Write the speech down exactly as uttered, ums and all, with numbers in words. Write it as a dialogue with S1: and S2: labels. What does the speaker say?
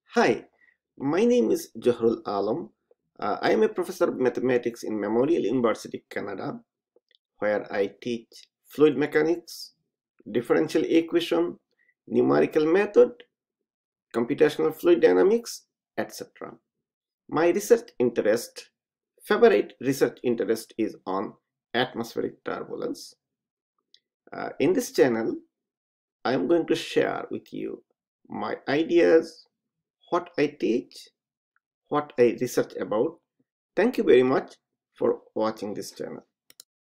S1: Hi, my name is Jahrul Alam. Uh, I am a professor of mathematics in Memorial University, Canada, where I teach fluid mechanics, differential equation, numerical method, computational fluid dynamics, et cetera. My research interest, favorite research interest is on atmospheric turbulence. Uh, in this channel, I am going to share with you my ideas, what I teach, what I research about. Thank you very much for watching this channel.